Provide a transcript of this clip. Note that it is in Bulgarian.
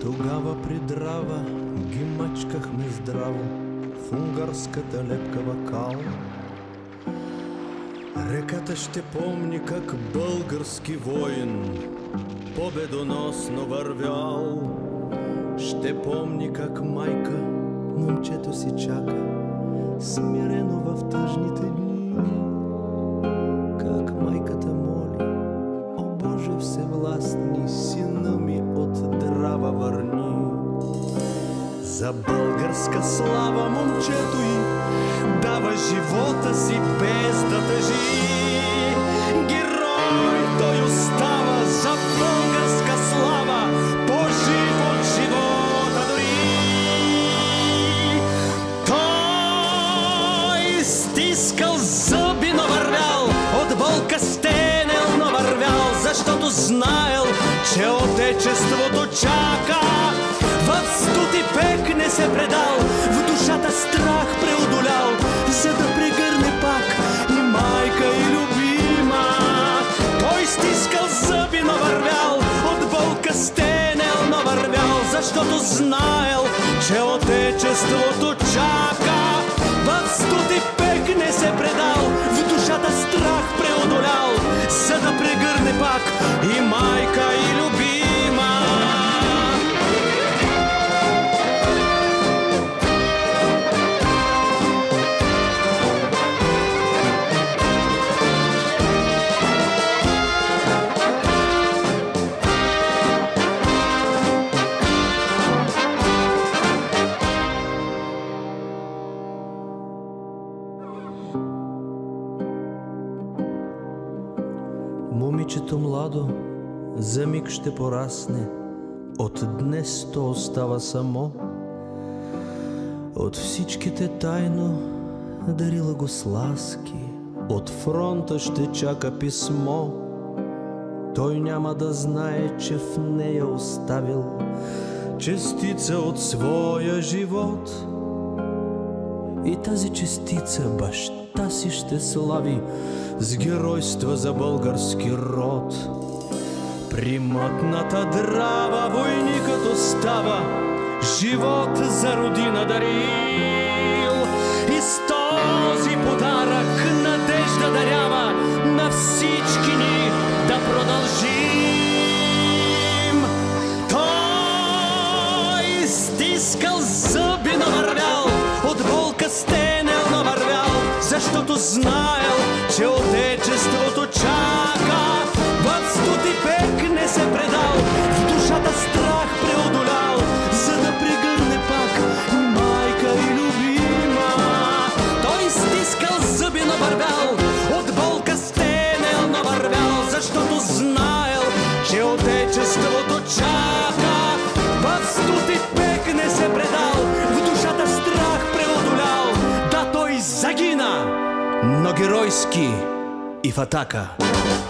Тогава при драва ги мачкахме здраво в унгарската лепкава кал. Реката ще помни как български воин победоносно вървял. Ще помни как майка момчето си чака смирено в тъжните дни. Как майката моли: о Боже всевластни, сина ми от драва върни. За българска слава момчето й дава живота си без да тъжи. Герой той остава за българска слава, по-жив от живота дори. Той стискал зъби, но вървял, от болка стенел, но вървял, защото знаел, че отечеството чака. В студ и пек не се предал, в душата страх преодолял, за да прегърне пак и майка и любима. Той стискал зъби, но вървял, от болка стенел, но вървял, защото знаел, че отечеството чака. В студ и пек не се предал, в душата страх преодолял, за да прегърне пак и майка и любима. Момичето младо за миг ще порасне, от днес то остава само. От всичките тайно дарила го с ласки, от фронта ще чака писмо. Той няма да знае, че в нея оставил частица от своя живот. И тази частица баща си ще слави с геройства за български род. При мътната драва войникът остава, живот за родина дарил. И с този подарък надежда дарява на всички ни да продължим. Той стискал зъби, но вървял, от болка стенел, но вървял, защото знаел, че отечеството чака. В студ и пек не се предал, в душата страх преодолял, за да прегърне пак и майка и любима. Той стискал зъби, но вървял, от болка стенел, но вървял, защото знаел, че отечеството чака. В студ и пек не се предал, в душата страх преодолял. Да, той загина, но геройски и в атака.